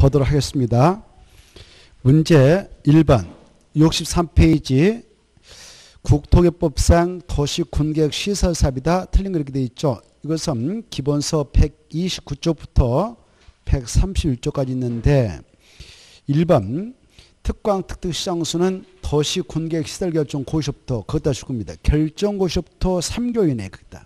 보도록 하겠습니다. 문제 1번 63페이지 국토개법상 도시군계획시설사업이다. 틀린 거 이렇게 되어 있죠. 이것은 기본서 129쪽부터 131쪽까지 있는데 1번 특광 특특시장수는 도시군계획시설결정 고시부터 거기다 줄 겁니다. 결정고시부터 3교 이내 거기다.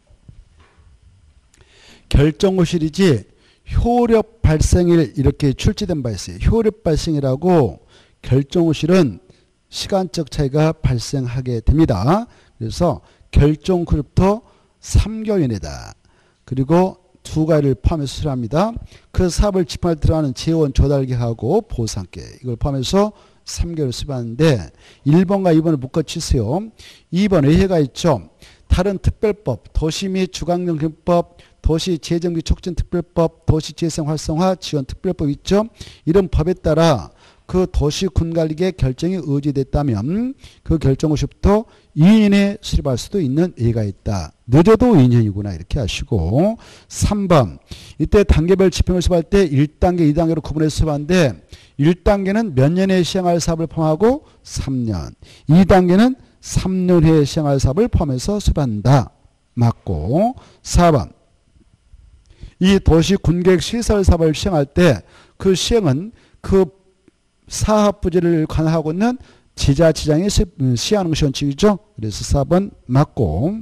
결정고시이지 효력 발생일 이렇게 출제된 바 있어요. 효력 발생이라고 결정고시는 시간적 차이가 발생하게 됩니다. 그래서 결정고시부터 3개월 이내다. 그리고 두 가지를 포함해서 수료합니다. 그 사업을 집행할 때 들어가는 재원 조달계획하고 보상계획 이걸 포함해서 3개월 수료하는데 1번과 2번을 묶어치세요. 2번 의회가 있죠. 다른 특별법, 도시 및 주간경정법, 도시재정비 촉진특별법, 도시재생활성화 지원특별법 있죠. 이런 법에 따라 그 도시군관리계획 결정이 의지됐다면 그 결정고시부터 2년 이내에 수립할 수도 있는 예가 있다. 늦어도 2년이구나 이렇게 하시고 3번 이때 단계별 집행을 수립할 때 1단계, 2단계로 구분해서 수립하는데 1단계는 몇 년에 시행할 사업을 포함하고 3년 2단계는 3년 후에 시행할 사업을 포함해서 수립한다. 맞고 4번 이 도시군계획 시설 사업을 시행할 때 그 시행은 그 사업 부지를 관할하고 있는 지자체장이 시행하는 것이 원칙이죠. 그래서 4번 맞고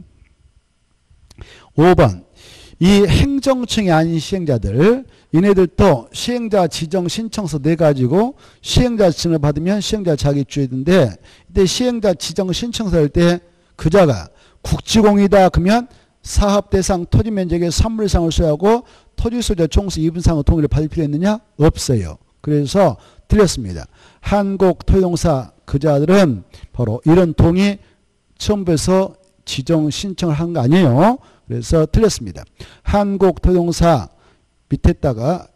5번 이 행정청이 아닌 시행자들 이네들도 시행자 지정 신청서 내가지고 시행자 지정을 받으면 시행자 자기 주의인데 이때 시행자 지정 신청서 할 때 그자가 국지공이다 그러면 사업 대상 토지 면적의 3분의 1 이상을 소유하고 토지 소유자 총수 2분 이상의 동의를 받을 필요 있느냐? 없어요. 그래서 틀렸습니다. 한국토지공사 그자들은 바로 이런 동의 첨부해서 지정 신청을 한 거 아니에요. 그래서 틀렸습니다. 한국토지공사 밑에다가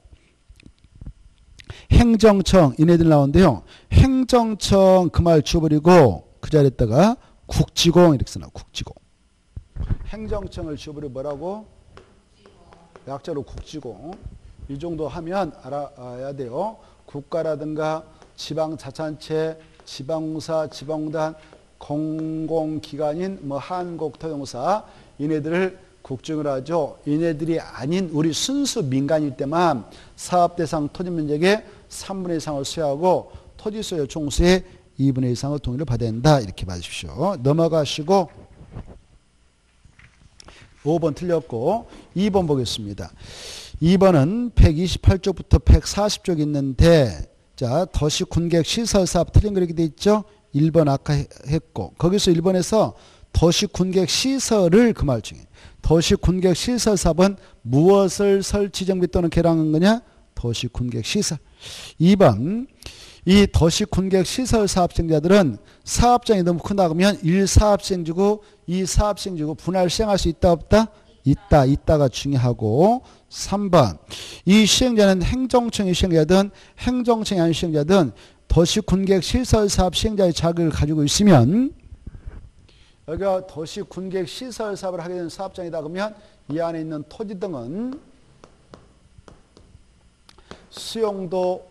행정청 이네들 나오는데요. 행정청 그 말 지워버리고 그 자리에다가 국지공 이렇게 써놔. 국지공. 행정청을 지워버리고 뭐라고? 약자로 국지공. 이 정도 하면 알아야 돼요. 국가라든가 지방자치단체, 지방공사, 지방공단, 공공기관인 뭐 한국토지공사 이네들을 국지공을 하죠. 이네들이 아닌 우리 순수 민간일 때만 사업대상 토지면적의 3분의 1 이상을 소유하고 토지소유 총수의 2분의 1 이상의 동의를 받아야 한다. 이렇게 봐주십시오. 넘어가시고 5번 틀렸고 2번 보겠습니다. 2번은 128쪽부터 140쪽 있는데 자 도시군계획 시설사업 틀린 거 이렇게 돼 있죠. 1번 아까 했고 거기서 1번에서 도시군계획 시설을 그 말 중에 도시군계획 시설사업은 무엇을 설치 정비 또는 개량한 거냐? 도시군계획 시설. 2번 이 도시군계획 시설 사업시행자들은 사업장이 너무 크다 그러면 1사업시행지구 2사업시행지구 분할 시행할 수 있다 없다? 있다. 있다가 중요하고 3번 이 시행자는 행정청의 시행자든 행정청이 아닌 시행자든 도시군계획 시설 사업 시행자의 자격을 가지고 있으면 여기가 도시군계획 시설 사업을 하게 되는 사업장이다 그러면 이 안에 있는 토지 등은 수용도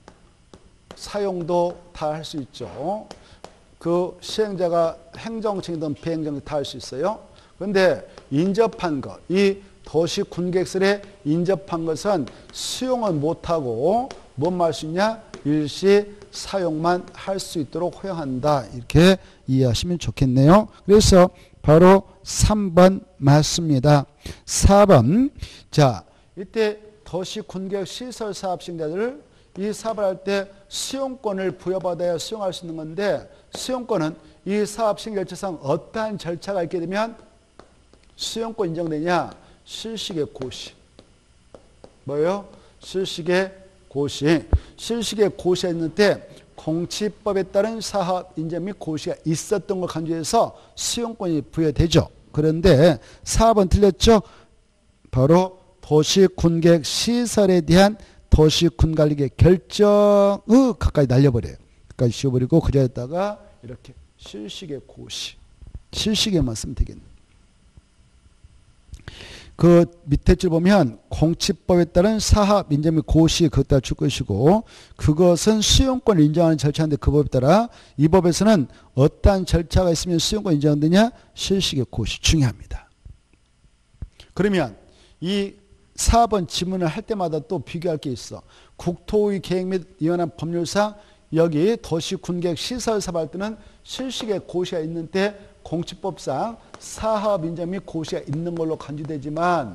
사용도 다 할 수 있죠. 그 시행자가 행정청이든 비행정이든 다 할 수 있어요. 그런데 인접한 것, 이 도시군계획설에 인접한 것은 수용은 못하고 뭔 할 수 있냐? 일시 사용만 할 수 있도록 허용한다. 이렇게 이해하시면 좋겠네요. 그래서 바로 3번 맞습니다. 4번 자 이때 도시군계획 시설 사업 시행자들을 이 사업을 할 때 수용권을 부여받아야 수용할 수 있는 건데 수용권은 이 사업 시행 절차상 어떠한 절차가 있게 되면 수용권 인정되냐? 실시의 고시. 뭐예요? 실시의 고시. 실시의 고시했을 때 공치법에 따른 사업 인정 및 고시가 있었던 걸 간주해서 수용권이 부여되죠. 그런데 4번 틀렸죠? 바로 도시군계획 시설에 대한 도시군관리계획 결정의 가까이 날려버려요. 가까이 씌워버리고 그 자리에다가 이렇게 실시의 고시. 실시계만 쓰면 되겠네. 그 밑에 줄 보면 공치법에 따른 사하 민정 및 고시 그것 따라 줄 것이고 그것은 수용권을 인정하는 절차인데 그 법에 따라 이 법에서는 어떠한 절차가 있으면 수용권 인정되냐? 실시의 고시 중요합니다. 그러면 이 4번 지문을 할 때마다 또 비교할 게 있어. 국토의 계획 및 이완한 법률상 여기 도시 군계획 시설 사업할 때는 실시의 고시가 있는 때 공치법상 사하 민정 및 고시가 있는 걸로 간주되지만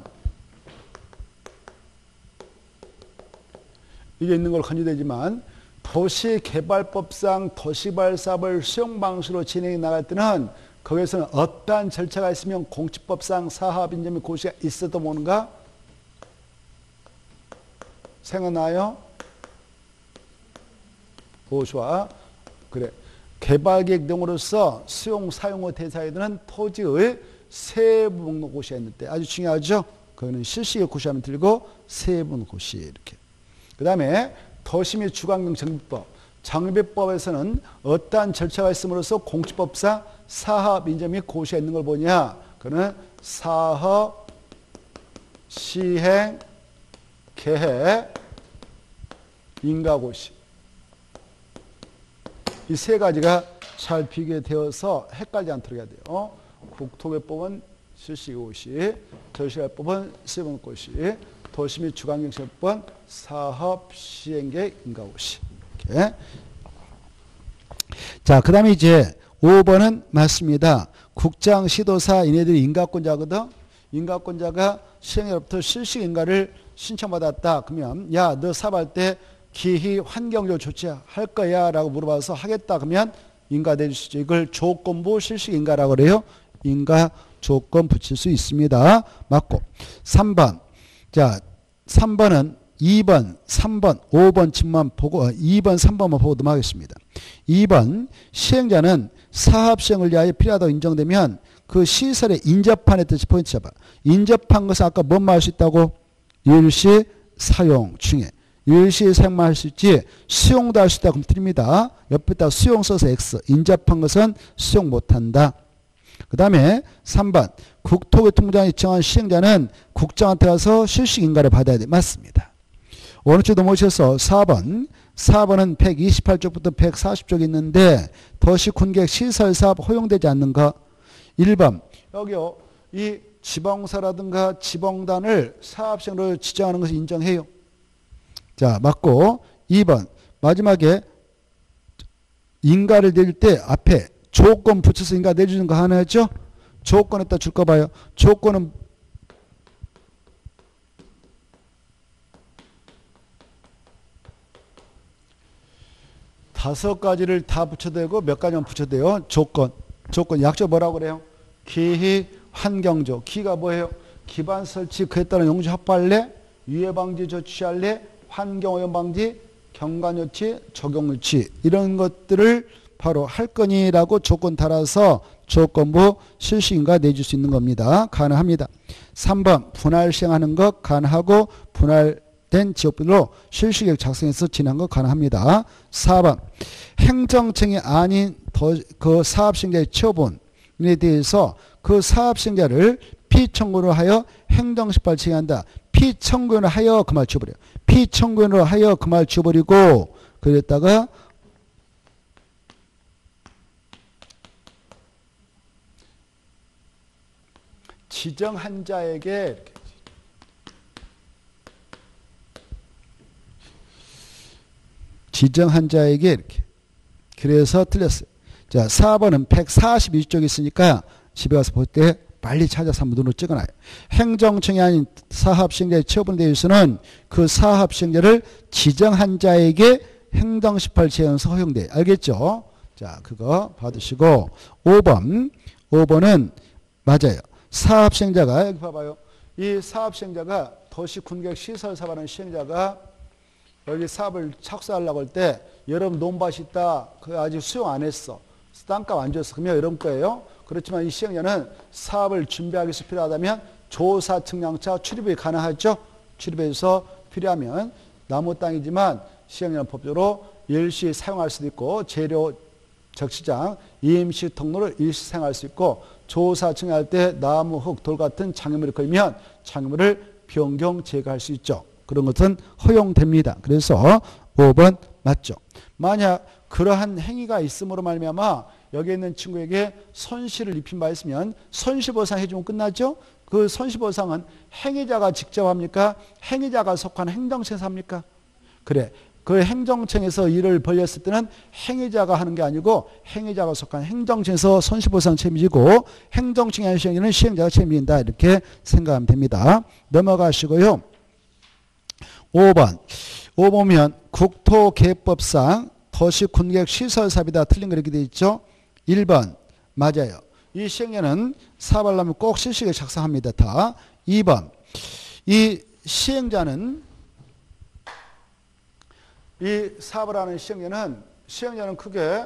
이게 있는 걸로 간주되지만 도시개발법상 도시개발 사업을 수용 방식으로 진행해 나갈 때는 거기에서는 어떠한 절차가 있으면 공치법상 사하 민정 및 고시가 있어도 모르는가? 생각나요? 오, 좋아. 그래. 개발계획 등으로서 수용, 사용의 대상이 되는 토지의 세부 목록 고시가 있는 때 아주 중요하죠. 그거는 실시의 고시하면 들고 세부 고시 이렇게. 그 다음에 도시 및 주관경 정비법. 정비법에서는 어떠한 절차가 있음으로써 공치법상 사업 인정 및 고시가 있는 걸 보냐. 그거는 사업, 시행, 계획, 인가고시. 이 세 가지가 잘 비교되어서 헷갈리지 않도록 해야 돼요. 국토개법은 실시고시, 도시개발법은 세분고시, 도시 및 주관경시법은 사업, 시행계획, 인가고시. 이렇게. 자, 그 다음에 이제 5번은 맞습니다. 국장, 시도사, 얘네들이 인가권자거든. 인가권자가 시행으로부터 실시인가를 신청받았다. 그러면 야, 너 사업할 때 기희 환경적 조치할 거야 라고 물어봐서 하겠다 그러면 인가 내주시죠. 이걸 조건부 실시 인가라고 그래요. 인가 조건 붙일 수 있습니다. 맞고 3번. 자, 3번은 2번, 3번, 5번 침만 보고 2번, 3번만 보고 넘어가겠습니다. 2번 시행자는 사업 시행을 위하여 필요하다고 인정되면 그 시설의 인접한의 뜻이 포인트 잡아. 인접한 것은 아까 뭔 말 할 수 있다고? 일시 사용 중에. 일시 사용만 할 수 있지 수용도 할 수 있다고 드립니다. 옆에다 수용 써서 X. 인접한 것은 수용 못한다. 그 다음에 3번 국토교통부장이 지정한 시행자는 국장한테 가서 실시인가를 받아야 돼. 맞습니다. 어느 쪽 넘어오셔서 4번. 4번은 128쪽부터 140쪽이 있는데 도시군계획 시설사업 허용되지 않는 거. 1번 여기요. 이 지방사라든가 지방단을 사업시행으로 지정하는 것을 인정해요. 자, 맞고 2번 마지막에 인가를 내줄 때 앞에 조건 붙여서 인가 내주는 거 하나였죠? 조건에다 줄 거 봐요. 조건은 다섯 가지를 다 붙여도 되고 몇 가지만 붙여도 돼요. 조건 약조 뭐라고 그래요? 기희 환경조. 기가 뭐예요? 기반 설치 그에 따른 용지 확보할래? 유해 방지 조치할래? 환경오염 방지, 경관 조치, 적용 조치 이런 것들을 바로 할 거니라고 조건 따라서 조건부 실시인가 내줄 수 있는 겁니다. 가능합니다. 3번 분할 시행하는 것 가능하고 분할된 지역별로 실시계획 작성해서 진행한 것 가능합니다. 4번 행정청이 아닌 그 사업시행자의 처분에 대해서 그 사업시행자를 피청구로 하여 행정심판을 진행한다. 피청구로 하여 그 말 지워버려. 피청구로 하여 그 말 지워버리고 그랬다가 지정한 자에게 이렇게 그래서 틀렸어요. 자, 4번은 142쪽이 있으니까 집에 가서 볼 때 빨리 찾아서 한번 눈으로 찍어놔요. 행정청이 아닌 사업시행자의 처분에 대해서는 그 사업시행자를 지정한 자에게 행정심판을 제한해서 허용돼. 알겠죠? 자, 그거 받으시고 5번은 맞아요. 사업시행자가 여기 봐봐요. 이 사업시행자가 도시군계획 시설사업하는 시행자가 여기 사업을 착수하려고 할 때 여러분 논밭이 있다. 그거 아직 수용 안 했어. 땅값 안 줬어. 그러면 여러분 거예요. 그렇지만 이 시행자는 사업을 준비하기 위해서 필요하다면 조사 측량차 출입이 가능하죠. 출입해서 필요하면 나무 땅이지만 시행자는 법적으로 일시 사용할 수도 있고 재료 적시장 EMC 통로를 일시 사용할 수 있고 조사 증여할 때 나무, 흙, 돌 같은 장애물이 걸리면 장애물을 변경 제거할 수 있죠. 그런 것은 허용됩니다. 그래서 5번 맞죠. 만약 그러한 행위가 있음으로 말미암아 여기 있는 친구에게 손실을 입힌 바 있으면 손실보상 해주면 끝나죠. 그 손실보상은 행위자가 직접 합니까? 행위자가 속한 행정청에서 합니까? 그래. 그 행정청에서 일을 벌였을 때는 행위자가 하는 게 아니고 행위자가 속한 행정청에서 손실보상 책임지고 행정청이 하는 시행에는 시행자가 책임진다. 이렇게 생각하면 됩니다. 넘어가시고요. 5번. 5번 보면 국토개법상 도시군객시설사업이다. 틀린 거 이렇게 되어 있죠. 1번 맞아요. 이 시행령은 사업하려면 꼭 실시에 작성합니다. 다. 2번 이 시행자는 이 사업을 하는 시행자는 크게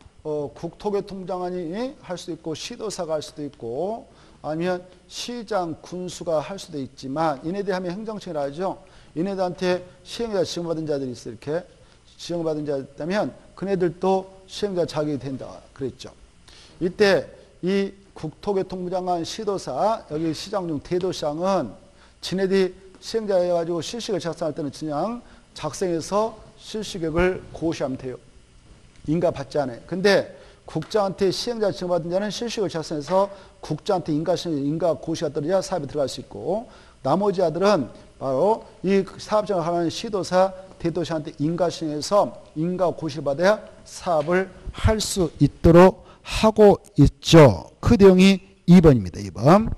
국토교통장관이 할 수도 있고 시도사가 할 수도 있고 아니면 시장, 군수가 할 수도 있지만 이네들 하면 행정청이라 하죠. 이네들한테 시행자 지원받은 자들이 있어요. 이렇게 지원받은 자들이 있다면 그네들도 시행자 자격이 된다 그랬죠. 이때 이 국토교통부 장관 시도사 여기 시장 중 대도시장은 지네들이 시행자여가지고 실시계획 작성할 때는 그냥 작성해서 실시계획을 고시하면 돼요. 인가 받지 않아요. 근데 국장한테 시행자 지원받은 자는 실시계획을 작성해서 국장한테 인가 고시가 떨어져야 사업에 들어갈 수 있고 나머지 자들은 바로 이 사업장을 하는 시도사 대도시한테 인가 신청해서 인가 고시를 받아야 사업을 할 수 있도록 하고 있죠. 그 내용이 2번입니다. 2번.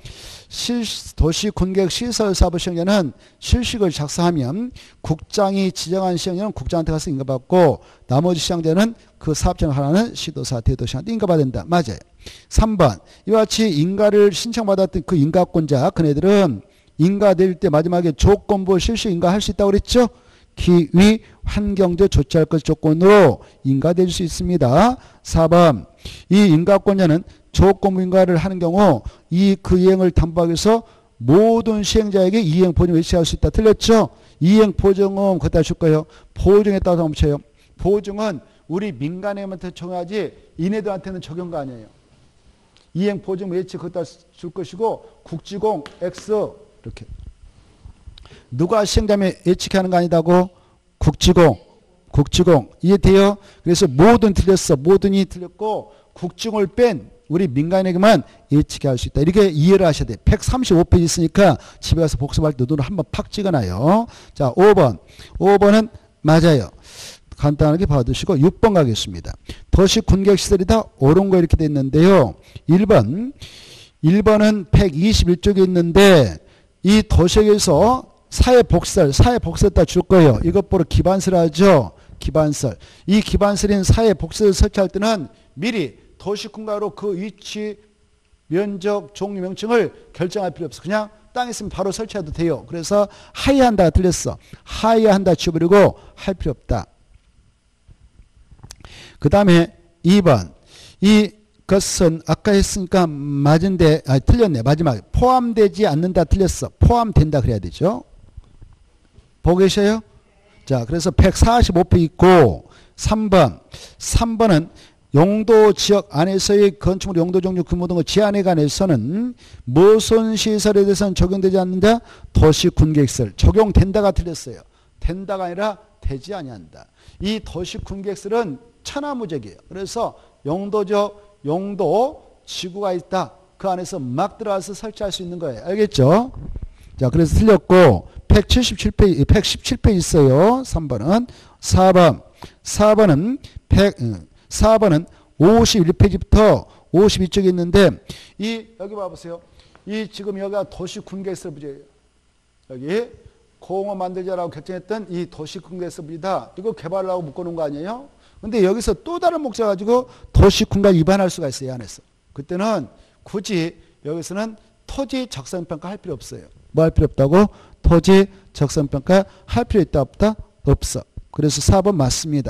도시군객시설사업 시행자는 실시계획을 작성하면 국장이 지정한 시행자는 국장한테 가서 인가받고 나머지 시행자는 그 사업장을 하는 시도사 대도시한테 인가받는다. 맞아요. 3번. 이와 같이 인가를 신청받았던 그 인가권자 그네들은 인가될 때 마지막에 조건부 실시 인가할 수 있다고 그랬죠. 기위, 환경적 조치할 것 조건으로 인가될 수 있습니다. 4번. 이 인가권자는 조건부 인가를 하는 경우 그 이행을 담보하기 위해서 모든 시행자에게 이행 보증을 외치할 수 있다. 틀렸죠? 이행 보증은 거기다 줄 거예요. 보증에 따라서 멈춰요. 보증은 우리 민간인한테 적용하지 이네들한테는 적용가 아니에요. 이행 보증 외치 거기다 줄 것이고 국지공 X 이렇게. 누가 시행자면 예측하는 하는 거 아니다고? 국지공 이해돼요? 그래서 모든 틀렸어. 모든이 틀렸고 국지공을 뺀 우리 민간에게만 예측해 할 수 있다. 이렇게 이해를 하셔야 돼요. 135페이지 있으니까 집에 가서 복습할 때 눈을 한번 팍 찍어놔요. 자, 5번. 5번은 맞아요. 간단하게 봐두시고 6번 가겠습니다. 도시군객시설이다. 옳은 거 이렇게 됐는데요. 1번은 121쪽에 있는데 이 도시에서 사회복지설다 줄 거예요. 이것 보러 기반설 하죠. 기반설. 이 기반설인 사회복지설 설치할 때는 미리 도시군가로 그 위치, 면적, 종류, 명칭을 결정할 필요 없어. 그냥 땅 있으면 바로 설치해도 돼요. 그래서 하야한다가 틀렸어. 하야한다 지워버리고 할 필요 없다. 그 다음에 2번. 이것은 아까 했으니까 맞은데 틀렸네. 마지막에 포함되지 않는다 틀렸어. 포함된다 그래야 되죠. 보고 계셔요? 자, 그래서 145페이지 있고 3번은 용도 지역 안에서의 건축물 용도 종류 규모 등의 제한에 관해서는 모선 시설에 대해서는 적용되지 않는다. 도시군객시설 적용된다가 틀렸어요. 된다가 아니라 되지 아니한다. 이 도시군객시설은 천하무적이에요. 그래서 용도 지구가 있다. 그 안에서 막 들어가서 설치할 수 있는 거예요. 알겠죠? 자, 그래서 틀렸고 117페이지 있어요. 3번은 4번은 51페이지부터 52쪽에 있는데 여기 봐보세요. 지금 여기가 도시군객시설 부지예요. 여기 공원 만들자라고 결정했던 이 도시군객시설 부지다. 이거 개발하려고 묶어놓은 거 아니에요? 근데 여기서 또 다른 목적 가지고 도시군객 위반할 수가 있어요. 이 안에서. 그때는 굳이 여기서는 토지 적성평가 할 필요 없어요. 뭐 할 필요 없다고? 토지 적성평가 할 필요 있다 없다? 없어. 그래서 4번 맞습니다.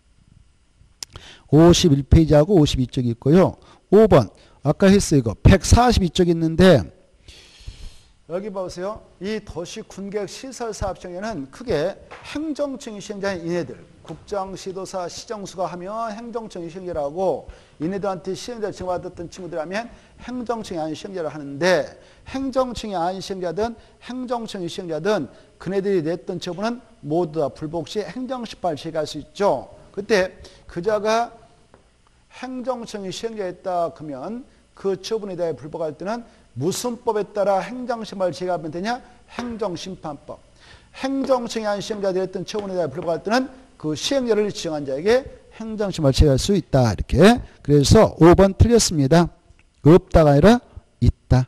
51페이지하고 52쪽이 있고요. 5번 아까 했어요. 이거 142쪽이 있는데 여기 보세요. 이 도시 군객 시설 사업 시행자는 크게 행정청 시행자인 이네들, 국장, 시도사, 시정수가 하면 행정청 시행자라고, 이네들한테 시행자를 지정받았던 친구들 하면 행정청이 아닌 시행자를 하는데, 행정청이 아닌 시행자든 행정청이 시행자든 그네들이 냈던 처분은 모두 다 불복 시 행정심판을 제기할 수 있죠. 그때 그자가 행정청이 시행자였다 그러면 그 처분에 대해 불복할 때는 무슨 법에 따라 행정심판을 제기하면 되냐? 행정심판법. 행정청이 아닌 시행자들이 했던 처분에 대해 불복할 때는 그 시행자를 지정한 자에게 행정심판을 제기할 수 있다. 이렇게. 그래서 5번 틀렸습니다. 없다가 아니라 있다.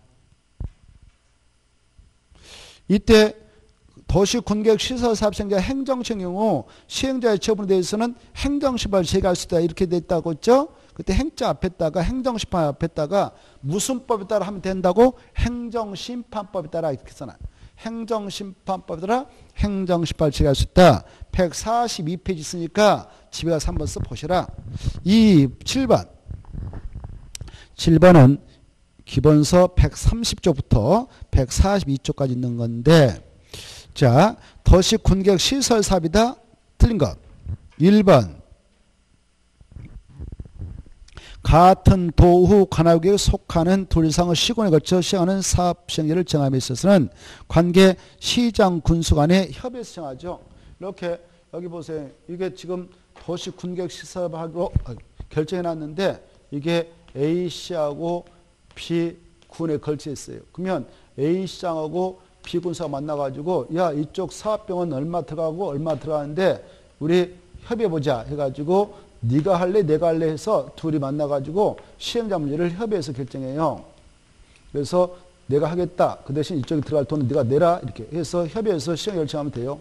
이때 도시 군객 시설 사업 시행자 행정청 경우 시행자의 처분에 대해서는 행정심판을 제기할 수 있다. 이렇게 돼 있다고 했죠. 그때 행자 앞에다가 행정심판 앞에다가 무슨 법에 따라 하면 된다고? 행정심판법에 따라 이렇게 써놔. 행정심판법에 따라 행정심판을 제기할 수 있다. 142페이지 있으니까 집에 가서 한번 써보시라. 7번. 7번은 기본서 130조부터 142조까지 있는 건데, 자, 도시 군객 시설 사업이다. 틀린 것. 1번. 같은 도후 관할구역에 속하는 둘 이상의 시군에 걸쳐 시행하는 사업 시행자를 정함에 있어서는 관계 시장 군수 간의 협의에서 정하죠. 이렇게 여기 보세요. 이게 지금 도시 군객 시설하기로 결정해 놨는데 이게 A시하고 B군에 걸쳐 있어요. 그러면 A시장하고 B군사가 만나가지고 야 이쪽 사업병은 얼마 들어가고 얼마 들어가는데 우리 협의해보자 해가지고 네가 할래 내가 할래 해서 둘이 만나가지고 시행자 문제를 협의해서 결정해요. 그래서 내가 하겠다. 그 대신 이쪽에 들어갈 돈은 네가 내라. 이렇게 해서 협의해서 시행 결정하면 돼요.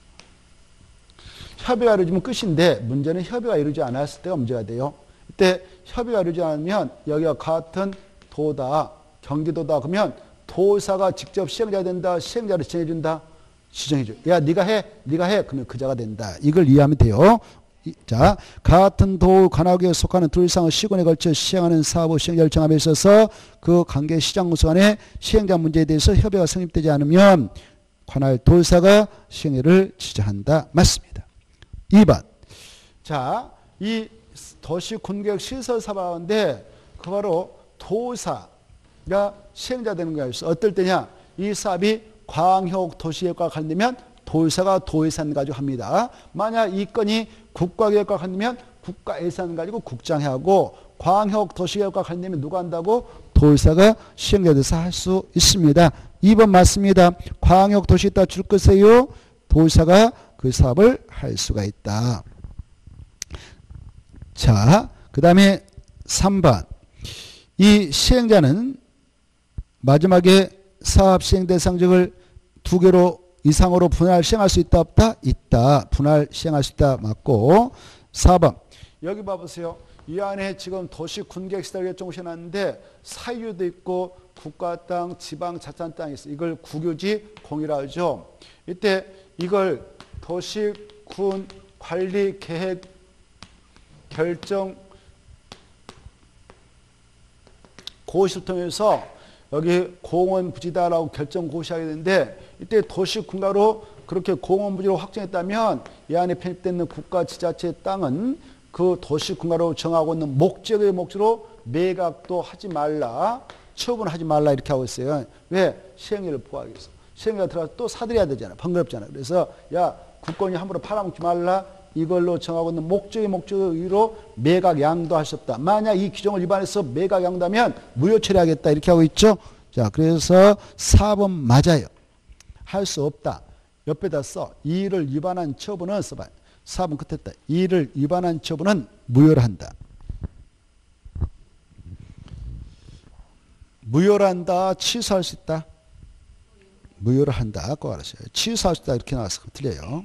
협의가 이루어지면 끝인데 문제는 협의가 이루어지지 않았을 때가 문제가 돼요. 이때 협의가 이루어지지 않으면 여기가 같은 도다. 경기도다. 그러면 도사가 직접 시행자가 된다. 시행자를 지정해준다. 지정해줘. 야 네가 해. 네가 해. 그러면 그자가 된다. 이걸 이해하면 돼요. 자, 같은 도 관할구역에 속하는 둘 이상의 시군에 걸쳐 시행하는 사업의 시행자를 정함에 있어서 그 관계 시장군수 간의 시행자 문제에 대해서 협의가 성립되지 않으면 관할 도사가 시행자를 지정한다. 맞습니다. 2번. 자, 이 도시 군객 시설 사업인데 그 바로 도사가 시행자 되는 거예요. 어떨 때냐? 이 사업이 광역 도시계획과 관련되면 도사가 도예산 가지고 합니다. 만약 이 건이 국가계획과 관련되면 국가예산 가지고 국장이 하고 광역 도시계획과 관련되면 누가 한다고? 도사가 시행자 돼서 할 수 있습니다. 2번 맞습니다. 광역 도시에다 줄 것이에요. 도사가 그 사업을 할 수가 있다. 자, 그 다음에 3번. 이 시행자는 마지막에 사업 시행 대상직을 2개로 이상으로 분할 시행할 수 있다 없다? 있다. 분할 시행할 수 있다. 맞고. 4번. 여기 봐보세요. 이 안에 지금 도시 군객 시설 결정을 해놨는데 사유도 있고 국가 땅, 지방 자치단 땅이 있어요. 이걸 국유지 공유라 하죠. 이때 이걸 도시 군 관리 계획 결정 고시를 통해서 여기 공원부지다라고 결정 고시하게 되는데 이때 도시군가로 그렇게 공원부지로 확정했다면 이 안에 편입되는 국가 지자체 땅은 그 도시군가로 정하고 있는 목적의 목적으로 매각도 하지 말라, 처분하지 말라 이렇게 하고 있어요. 왜? 시행령을 보호하기 위해서. 시행령 들어가서 또 사들여야 되잖아. 번거롭잖아. 그래서 야 국권이 함부로 팔아먹지 말라. 이걸로 정하고 있는 목적의 목적으로 매각 양도할 수 없다. 만약 이 규정을 위반해서 매각 양도하면 무효 처리하겠다 이렇게 하고 있죠. 자, 그래서 4번 맞아요. 할 수 없다. 옆에다 써. 이를 위반한 처분은 써봐요. 4번 끝에 있다. 이를 위반한 처분은 무효를 한다. 무효를 한다. 취소할 수 있다. 무효를 한다. 꼭 알았어요. 취소할 수 있다. 이렇게 나왔어. 틀려요.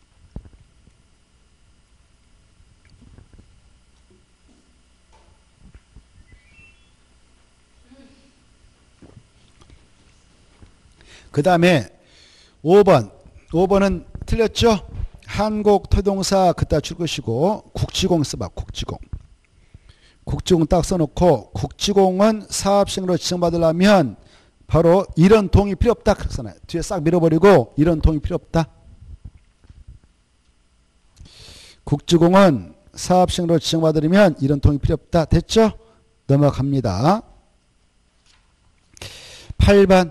그 다음에 5번. 5번은 틀렸죠? 한국토동사 그따 줄 것이고 국지공 써봐. 국지공. 국지공 딱 써놓고 국지공은 사업시행으로 지정받으려면 바로 이런 동의 필요 없다. 그랬잖아요. 뒤에 싹 밀어버리고 이런 동의 필요 없다. 국주공은 사업시행으로 지정받으려면 이런 동의 필요 없다. 됐죠? 넘어갑니다. 8번.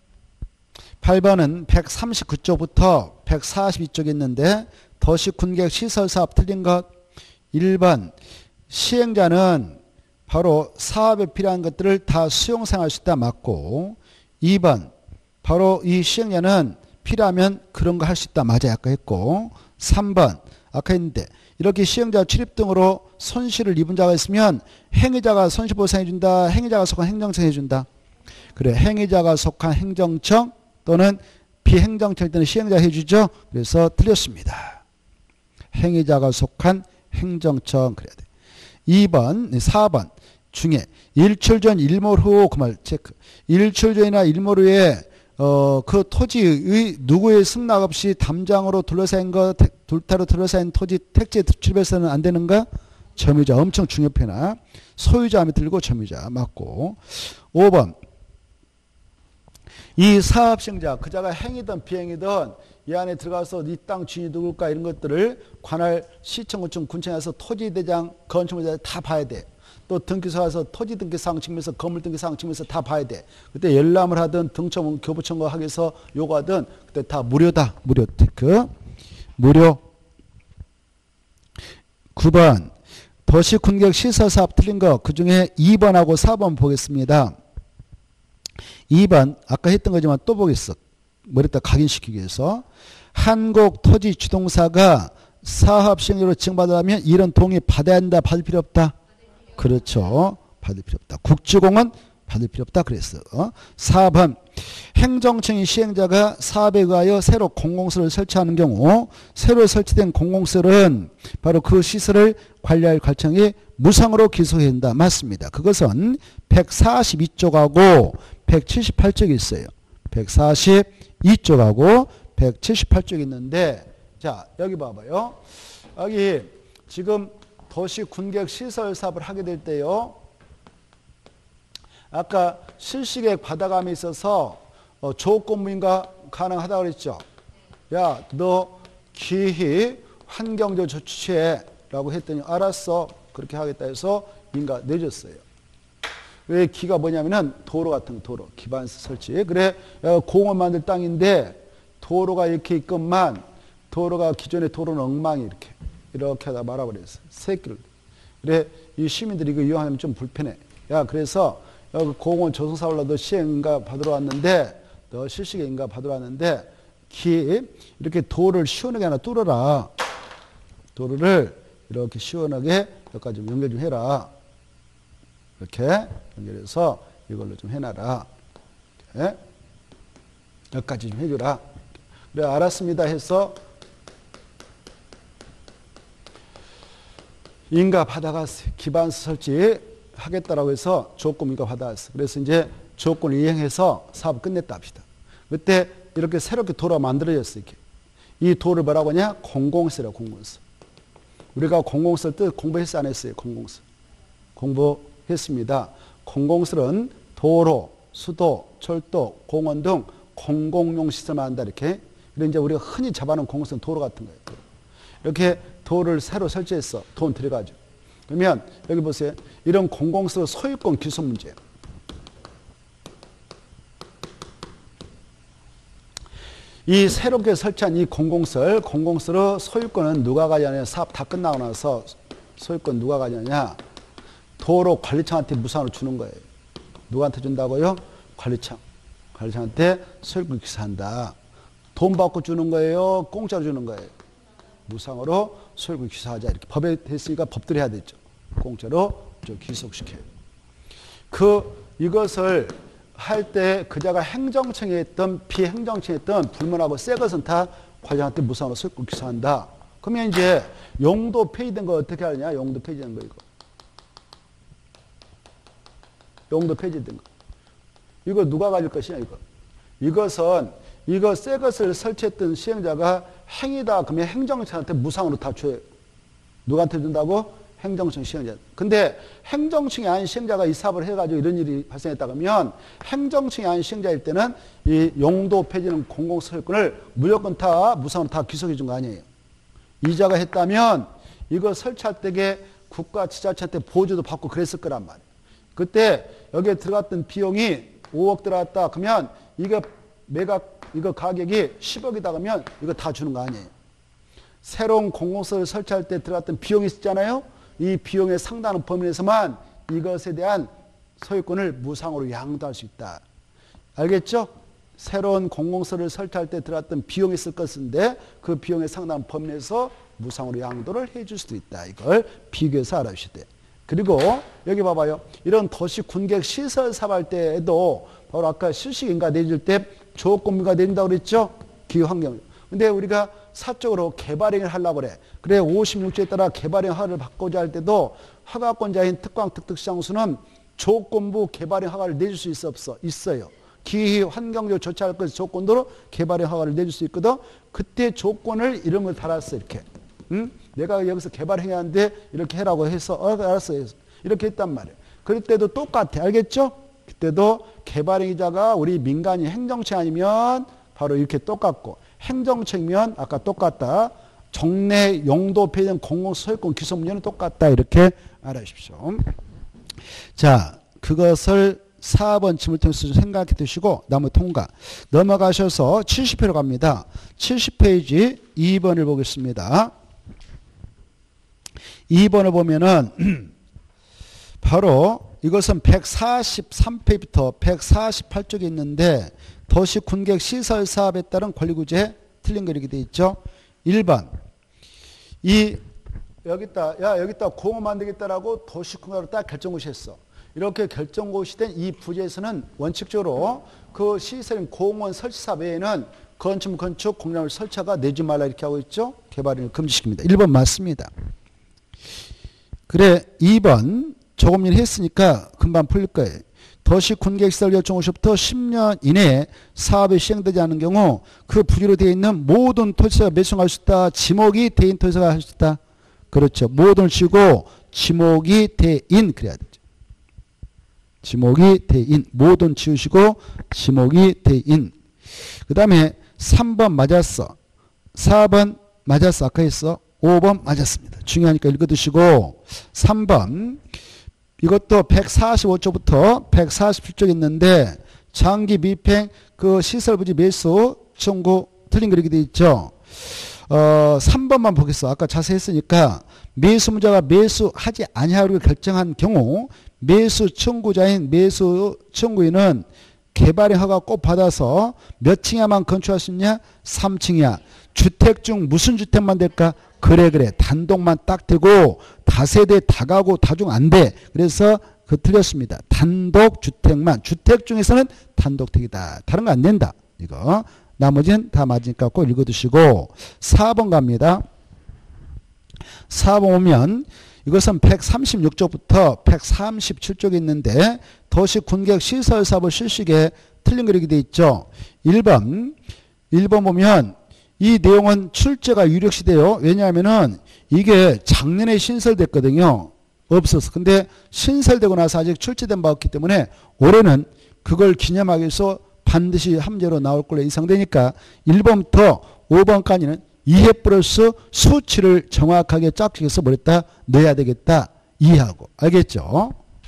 8번은 139쪽부터 142쪽에 있는데 도시 군객 시설 사업 틀린 것. 1번 시행자는 바로 사업에 필요한 것들을 다 수용생활할 수 있다. 맞고 2번 바로 이 시행자는 필요하면 그런 거 할 수 있다. 맞아요. 아까 했고 3번 아까 했는데 이렇게 시행자 출입 등으로 손실을 입은 자가 있으면 행위자가 손실보상해준다. 행위자가 속한 행정청 해준다. 그래 행위자가 속한 행정청 또는 비행정청 때는 시행자 해주죠. 그래서 틀렸습니다. 행위자가 속한 행정청 그래야 돼. 2번 4번 중에 일출 전 일몰 후 그 말 체크. 일출 전이나 일몰 후에 그 토지의 누구의 승낙 없이 담장으로 둘러싸인 것 돌타로 둘러싸인 토지 택지 출입해서는 안 되는가? 점유자 엄청 중요해나 소유자 하면 들고 점유자 맞고 5번 이 사업시행자 그자가 행이든 비행이든 이 안에 들어가서 이 땅 주인이 누굴까 이런 것들을 관할 시청구청 군청에서 토지대장 건축물자 다 봐야 돼. 또 등기소 가서 토지 등기사항 측면에서 건물 등기사항 측면에서 다 봐야 돼. 그때 열람을 하든 등청 교부청구 하기 위해서 요구하든 그때 다 무료다. 무료 테크. 무료. 9번 도시 군객 시설 사업 틀린 거 그중에 2번하고 4번 보겠습니다. 2번 아까 했던 거지만 또 보겠어. 머리에다 각인시키기 위해서 한국토지주동사가 사업 시행료로 지정받으려면 이런 동의 받아야 한다. 받을 필요 없다. 그렇죠. 받을 필요 없다. 국주공은 받을 필요 없다. 그랬어. 4번 행정청의 시행자가 사업에 의하여 새로 공공시설을 설치하는 경우 새로 설치된 공공시설은 바로 그 시설을 관리할 관청이 무상으로 기소해야 한다. 맞습니다. 그것은 142쪽하고 178쪽이 있어요. 142쪽하고 178쪽이 있는데 자 여기 봐봐요. 여기 지금 도시 군객 시설 사업을 하게 될 때요. 아까 실시계획 받아감에 있어서 조건부인가 가능하다고 그랬죠. 야, 너 기희 환경적 조치해라고 했더니 알았어. 그렇게 하겠다 해서 인가 내줬어요. 왜 기가 뭐냐면은 도로 같은 거, 도로 기반시 설치. 그래 공원 만들 땅인데 도로가 이렇게 있건만 도로가 기존의 도로는 엉망이 이렇게 하다 말아버렸어. 새끼를. 그래 이 시민들이 이거 이용하면 좀 불편해. 야 그래서 여기 공원 조성사업로 너 시행인가 받으러 왔는데 너 실시계획인가 받으러 왔는데 이렇게 도를 시원하게 하나 뚫어라. 도로를 이렇게 시원하게 여기까지 좀 연결 좀 해라. 이렇게 연결해서 이걸로 좀 해놔라. 이렇게. 여기까지 좀 해주라. 그래 알았습니다 해서 인가 받아갔어요. 기반시 설치 하겠다라고 해서 조건 인가 받아갔어요. 그래서 이제 조건을 이행해서 사업 끝냈다 합시다. 그때 이렇게 새롭게 도로가 만들어졌어요. 이렇게. 이 도를 뭐라고 하냐? 공공시설이라고 공공시설. 우리가 공공시설 뜻 공부했어요? 안 했어요? 공공시설. 공부했습니다. 공공시설은 도로, 수도, 철도, 공원 등 공공용 시설만 한다 이렇게. 그런데 이제 우리가 흔히 잡아놓은 공공시설은 도로 같은 거예요. 이렇게 도를 새로 설치했어. 돈 들여가지고. 그러면 여기 보세요. 이런 공공시설 소유권 기소 문제예요. 이 새롭게 설치한 이 공공시설의 소유권은 누가 가지느냐. 사업 다 끝나고 나서 소유권 누가 가지느냐. 도로 관리청한테 무상으로 주는 거예요. 누구한테 준다고요? 관리청. 관리청한테 소유권 기소한다. 돈 받고 주는 거예요? 공짜로 주는 거예요? 무상으로 소유권 기소하자. 이렇게 법에 됐으니까 법대로 해야 되죠. 공짜로 기소시켜요. 이것을 할 때 그자가 행정청에 있던 비행정청에 있던 불문하고 새 것은 다 관리청한테 무상으로 소유권 기소한다. 그러면 이제 용도 폐지된 거 어떻게 하느냐? 용도 폐지된 거 이거. 용도 폐지된 거. 이거 누가 가질 것이냐 이거. 이것은 이거 새 것을 설치했던 시행자가 행위다. 그러면 행정청한테 무상으로 다 줘요. 누구한테 준다고? 행정청 시행자. 근데 행정청이 아닌 시행자가 이 사업을 해가지고 이런 일이 발생했다 그러면 행정청이 아닌 시행자일 때는 이 용도 폐지는 공공소유권을 무조건 다 무상으로 다 귀속해 준 거 아니에요. 이자가 했다면 이거 설치할 때에 국가 지자체한테 보조도 받고 그랬을 거란 말이에요. 그때 여기에 들어갔던 비용이 5억 들어갔다 그러면 이거 가격이 10억이다 그러면 이거 다 주는 거 아니에요. 새로운 공공소를 설치할 때 들어갔던 비용이 있잖아요. 이 비용에 상당한 범위 내에서만 이것에 대한 소유권을 무상으로 양도할 수 있다. 알겠죠? 새로운 공공소를 설치할 때 들어갔던 비용이 있을 것인데 그 비용에 상당한 범위 내에서 무상으로 양도를 해줄 수도 있다. 이걸 비교해서 알아주셔야 돼요. 그리고 여기 봐봐요. 이런 도시 군객 시설 사업할 때에도 바로 아까 실시인가 내줄 때 조건부가 내린다고 그랬죠? 기후환경. 근데 우리가 사적으로 개발행위를 하려고 그래. 그래 56조에 따라 개발행 허가를 받고자 할 때도 허가권자인 특광특특시장수는 조건부 개발행 허가를 내줄 수 있어 없어? 있어요. 기후환경적으로 조치할 것을 조건으로 개발행 허가를 내줄 수 있거든. 그때 조건을 이런 걸 달았어 이렇게. 응? 내가 여기서 개발행위하는데 이렇게 해라고 해서 알았어 이렇게 했단 말이에요. 그럴 때도 똑같아. 알겠죠? 그때도 개발행위자가 우리 민간인 행정체 아니면 바로 이렇게 똑같고 행정청이면 아까 똑같다. 정내 용도 폐지된 공공소유권 귀속 문제는 똑같다. 이렇게 알아주십시오. 자, 그것을 4번 질문을 통해서 생각해 두시고 나머지 통과. 넘어가셔서 70회로 갑니다. 70페이지 2번을 보겠습니다. 2번을 보면은 바로 이것은 143페이지부터 148쪽에 있는데 도시 군객 시설 사업에 따른 권리구제 틀린 거 이렇게 돼 있죠. 1번. 여기다 공원 만들겠다라고 도시 군객으로 딱 결정고시 했어. 이렇게 결정고시 된 이 부지에서는 원칙적으로 그 시설인 공원 설치 사업 외에는 건축, 공략물 설치가 내지 말라 이렇게 하고 있죠. 개발을 금지시킵니다. 1번 맞습니다. 그래 2번 조금 전에 했으니까 금방 풀릴 거예요. 도시 군객시설 결정고시부터 10년 이내에 사업이 시행되지 않는 경우 그 부지로 되어 있는 모든 토지가 매수할 수 있다. 지목이 대인 토지가 할 수 있다. 그렇죠. 모든을 치고 지목이 대인 그래야 되죠. 지목이 대인. 모든 지우시고 지목이 대인. 그 다음에 3번 맞았어. 4번 맞았어. 아까 했어. 5번 맞았습니다. 중요하니까 읽어두시고 3번 이것도 145쪽부터 147쪽 있는데 장기 미팽 그 시설부지 매수 청구 틀린 거 이렇게 돼 있죠. 3번만 보겠어. 아까 자세히 했으니까 매수문자가 매수하지 아니하기로 결정한 경우 매수 청구자인 매수 청구인은 개발의 허가 꼭 받아서 몇 층이야만 건축할 수 있냐? 3층이야. 주택 중 무슨 주택만 될까? 그래 단독만 딱 되고 다세대 다가구 다중 안 돼. 그래서 그 틀렸습니다. 단독 주택만. 주택 중에서는 단독택이다. 다른 거 안 된다. 이거 나머지는 다 맞으니까 꼭 읽어두시고 4번 갑니다. 4번 보면 이것은 136쪽부터 137쪽에 있는데 도시 군객 시설 사업을 실시에 틀린 그리게 돼 있죠. 1번 보면 이 내용은 출제가 유력시돼요. 왜냐하면은 이게 작년에 신설됐거든요. 없었어. 근데 신설되고 나서 아직 출제된 바 없기 때문에 올해는 그걸 기념하기 위해서 반드시 함재로 나올 걸로 예상되니까 1번부터 5번까지는 이해 플러스 수치를 정확하게 짝지어서 뭐랬다? 넣어야 되겠다. 이해하고. 알겠죠?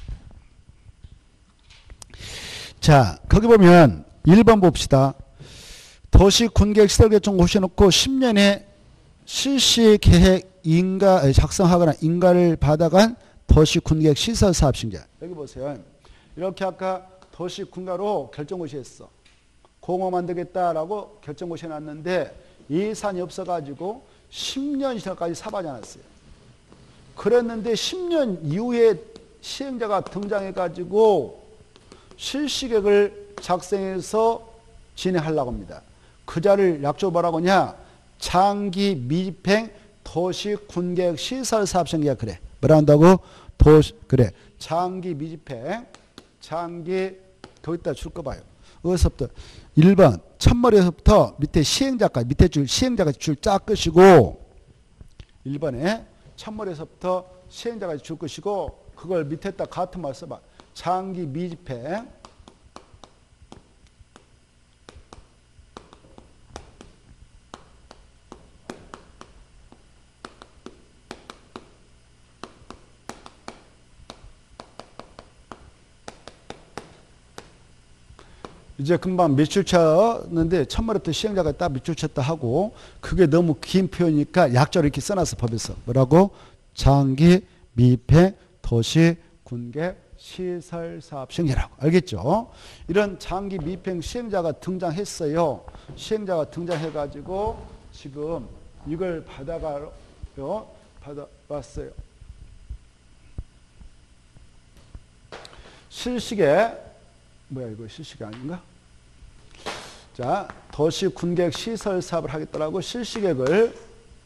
자, 거기 보면 1번 봅시다. 도시 군객 시설 결정 고시해놓고 10년에 실시 계획 인가 작성하거나 인가를 받아간 도시 군객 시설 사업 시행자. 여기 보세요. 이렇게 아까 도시 군가로 결정 고시했어. 공원 만들겠다라고 결정 고시해놨는데 예산이 없어가지고 10년 이상까지 사업하지 않았어요. 그랬는데 10년 이후에 시행자가 등장해가지고 실시계획을 작성해서 진행하려고 합니다. 그 자를 약조 뭐라고 하냐? 장기 미집행 도시 군객 시설 사업 시행자. 그래. 뭐라 한다고? 그래. 장기 미집행 장기 거기다 줄 거 봐요. 어디서부터 1번 첫머리에서부터 밑에 시행자까지 밑에 줄 시행자까지 줄 쫙 끄시고 1번에 첫머리에서부터 시행자가 줄 것이고 그걸 밑에다 같은 말 써봐. 장기 미집행 이제 금방 몇 줄 쳤는데 첫머리부터 시행자가 딱 몇 줄 쳤다 하고 그게 너무 긴 표현이니까 약자로 이렇게 써놨어 법에서. 뭐라고? 장기 미입행 도시 군계 시설 사업 시행자라고. 알겠죠? 이런 장기 미입행 시행자가 등장했어요. 시행자가 등장해가지고 지금 이걸 받아왔어요. 실시계 뭐야 이거 실시계 아닌가? 자, 도시 군계획 시설 사업을 하겠다라고 실시계획을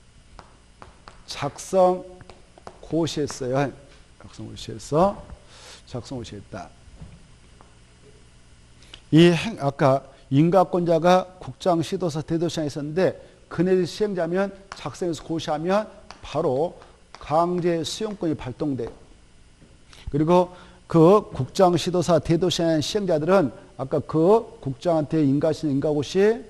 작성 고시했어요. 작성 고시했다. 아까 인가권자가 국장, 시도사, 대도시장에 있었는데 그네들 시행자면 작성해서 고시하면 바로 강제 수용권이 발동돼요. 그리고 그 국장, 시도사, 대도시장 시행자들은 아까 그 국장한테 인가신, 인가고시,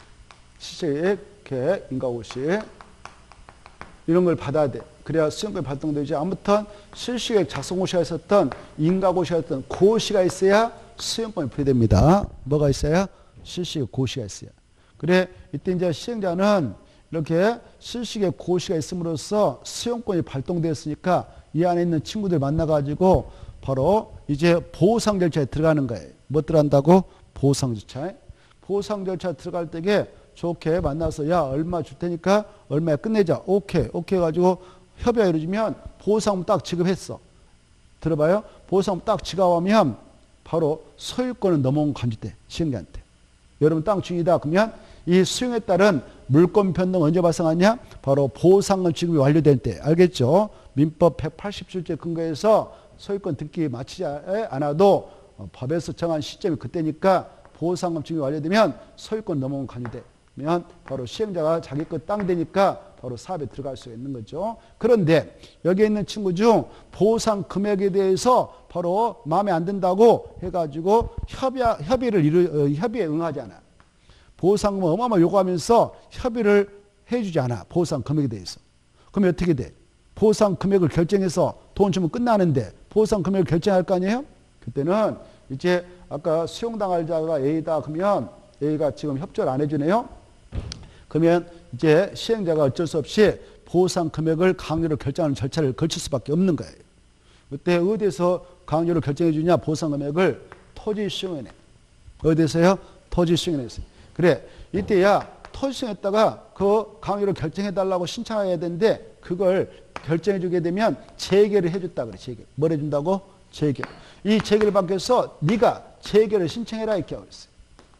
실시계획, 인가고시 이런 걸 받아야 돼. 그래야 수용권이 발동되지. 아무튼 실시계획 작성고시가 있었던 인가고시가 있었던 고시가 있어야 수용권이 부여됩니다. 뭐가 있어야? 실시계획 고시가 있어야. 그래 이때 이제 시행자는 이렇게 실시계획 고시가 있음으로써 수용권이 발동되었으니까 이 안에 있는 친구들 만나가지고 바로 이제 보상 절차에 들어가는 거예요. 뭐 들어간다고? 보상 절차에. 보상 절차 들어갈 때에 좋게 만나서 야 얼마 줄 테니까 얼마에 끝내자. 오케이 해가지고 협의가 이루어지면 보상금 딱 지급했어. 들어봐요. 보상금 딱 지급하면 바로 소유권은 넘어온 간주대 시행자한테. 여러분 땅 중이다. 그러면 이 수용에 따른 물권 변동 언제 발생하냐? 바로 보상금 지급이 완료될 때. 알겠죠? 민법 180조제 근거해서 소유권 등기 마치지 않아도 법에서 정한 시점이 그때니까 보상금 지급이 완료되면 소유권 넘어온 간주되면 바로 시행자가 자기 것 땅 되니까 바로 사업에 들어갈 수 있는 거죠. 그런데 여기에 있는 친구 중 보상 금액에 대해서 바로 마음에 안 든다고 해가지고 협의에 응하지 않아. 보상금을 어마어마 요구하면서 협의를 해주지 않아. 보상 금액에 대해서. 그럼 어떻게 돼? 보상 금액을 결정해서 돈 주면 끝나는데 보상 금액을 결정할 거 아니에요? 그때는 이제 아까 수용당할 자가 A다 그러면 A가 지금 협조를 안 해주네요. 그러면 이제 시행자가 어쩔 수 없이 보상 금액을 강요로 결정하는 절차를 거칠 수밖에 없는 거예요. 그때 어디에서 강요로 결정해 주냐? 보상 금액을 토지수용회네. 어디에서요? 토지수용회에서. 그래 이때야 토지수용했다가 그 강요로 결정해 달라고 신청해야 되는데 그걸 결정해 주게 되면 재결을 해줬다 그래. 재결. 뭘 해준다고? 재결. 이 재결을 받기 위해서 네가 재결을 신청해라 이렇게 하고 있어요.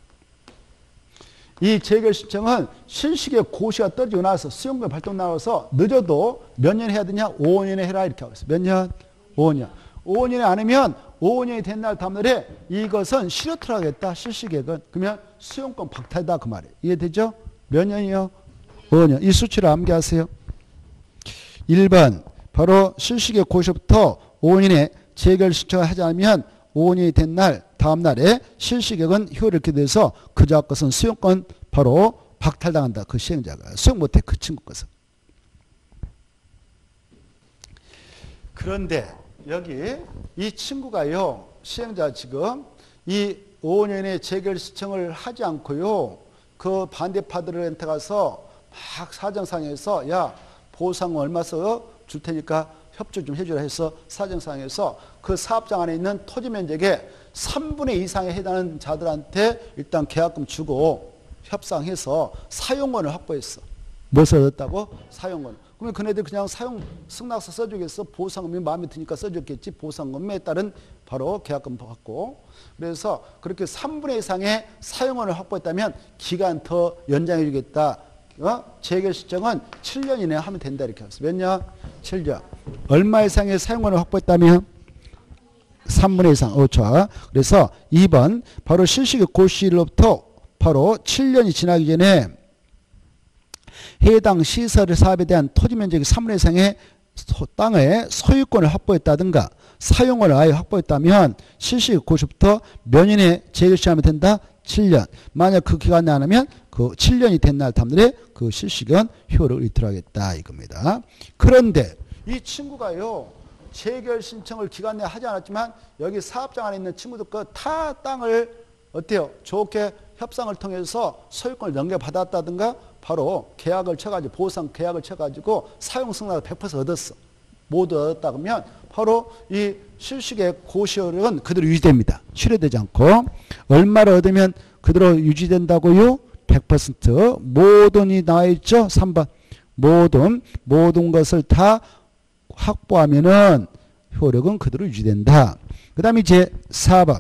이 재결 신청은 실시계획 고시가 떨어지고 나서 수용권 발동 나와서 늦어도 몇 년 해야 되냐? 5년에 해라 이렇게 하고 있어요. 몇 년? 5년. 5년에 안 하면 5년이 된 날 다음날에 이것은 실효토록 하겠다. 실시계획은. 그러면 수용권 박탈이다 그 말이에요. 이해되죠? 몇 년이요? 5년. 이 수치를 암기하세요. 1번 바로 실시계획 고시부터 5년에 재결 신청을 하지 않으면 5년이 된 날 다음 날에 실시계획은 효력이 이렇게 돼서 그자 것은 수용권 바로 박탈당한다. 그 시행자가 수용 못해 그 친구 것은. 그런데 여기 이 친구가요 시행자 지금 이 5년에 재결 신청을 하지 않고요 그 반대파들한테 가서 막 사정상에서 야 보상금 얼마 써 줄 테니까 협조 좀 해주라 해서 사정상에서 그 사업장 안에 있는 토지 면적의 3분의 2 이상에 해당하는 자들한테 일단 계약금 주고 협상해서 사용권을 확보했어. 무엇을 얻었다고? 사용권. 그러면 그네들 그냥 사용 승낙서 써주겠어. 보상금이 마음에 드니까 써줬겠지. 보상금에 따른 바로 계약금 받고. 그래서 그렇게 3분의 2 이상의 사용권을 확보했다면 기간 더 연장해 주겠다. 재결 신청은 7년 이내에 하면 된다 이렇게 했어. 몇 년? 7년. 얼마 이상의 사용권을 확보했다면 3분의 2 이상. 그렇죠. 그래서 2번 바로 실시계획 고시로부터 바로 7년이 지나기 전에 해당 시설의 사업에 대한 토지 면적이 3분의 2 이상의 땅의 소유권을 확보했다든가 사용을 아예 확보했다면 실시기 고시부터 몇 년에 재결시하면 된다? 7년. 만약 그 기간 안 하면 그 7년이 된 날 다음날에 그 실시기간 효력을 이틀하겠다 이겁니다. 그런데 이 친구가요. 재결 신청을 기간 내에 하지 않았지만 여기 사업장 안에 있는 친구들 거 타 땅을 어때요? 좋게 협상을 통해서 소유권을 넘겨받았다든가 바로 계약을 쳐가지고 보상 계약을 쳐가지고 사용 승낙을 100% 얻었어. 모두 얻었다 그러면 바로 이 실시기의 고시효력은 그대로 유지됩니다. 실효되지 않고 얼마를 얻으면 그대로 유지된다고요? 100% 모든이 나와 있죠. 3번 모든 것을 다 확보하면은 효력은 그대로 유지된다. 그 다음에 이제 4번.